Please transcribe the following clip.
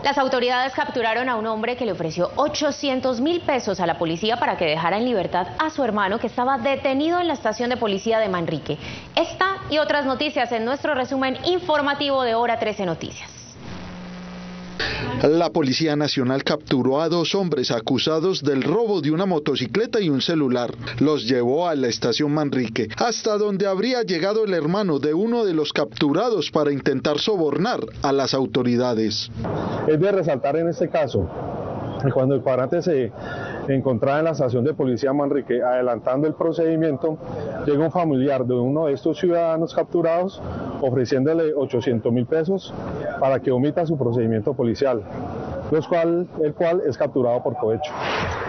Las autoridades capturaron a un hombre que le ofreció 800.000 pesos a la policía para que dejara en libertad a su hermano, que estaba detenido en la estación de policía de Manrique. Esta y otras noticias en nuestro resumen informativo de Hora 13 Noticias. La Policía Nacional capturó a 2 hombres acusados del robo de una motocicleta y un celular. Los llevó a la estación Manrique, hasta donde habría llegado el hermano de uno de los capturados para intentar sobornar a las autoridades. Es de resaltar en este caso que cuando el cuadrante se encontraba en la estación de policía Manrique adelantando el procedimiento, llega un familiar de uno de estos ciudadanos capturados ofreciéndole 800.000 pesos para que omita su procedimiento policial, el cual es capturado por cohecho.